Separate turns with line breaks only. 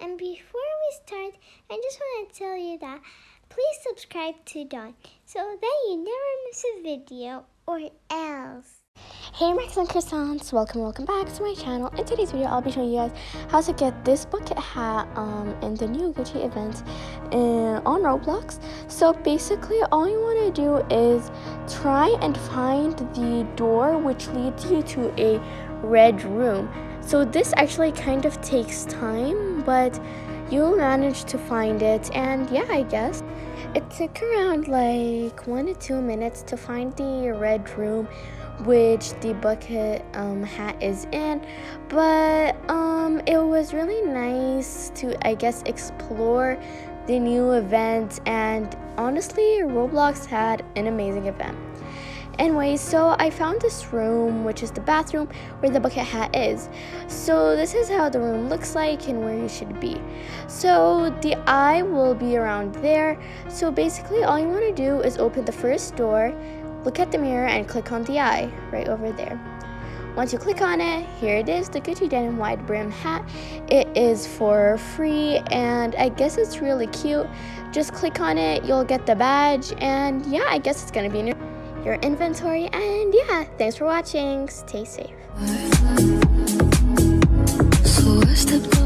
And before we start, I just want to tell you that please subscribe to Dawn so that you never miss a video or else.
Hey Max and Croissants, welcome back to my channel. In today's video, I'll be showing you guys how to get this bucket hat in the new Gucci event on Roblox. So basically, all you want to do is try and find the door which leads you to a red room. So this actually kind of takes time, but you'll manage to find it. And yeah, I guess it took around like 1 to 2 minutes to find the red room which the bucket hat is in, but it was really nice to, I guess, explore the new event, and honestly Roblox had an amazing event. Anyway, so I found this room, which is the bathroom where the bucket hat is. So this is how the room looks like and where you should be. So the eye will be around there. So basically all you want to do is open the first door, look at the mirror, and click on the eye right over there. Once you click on it, here it is, the Gucci denim wide brim hat. It is for free and I guess it's really cute. Just click on it, you'll get the badge, and yeah, I guess it's gonna be in your inventory. And yeah, thanks for watching. Stay safe.
So I stepped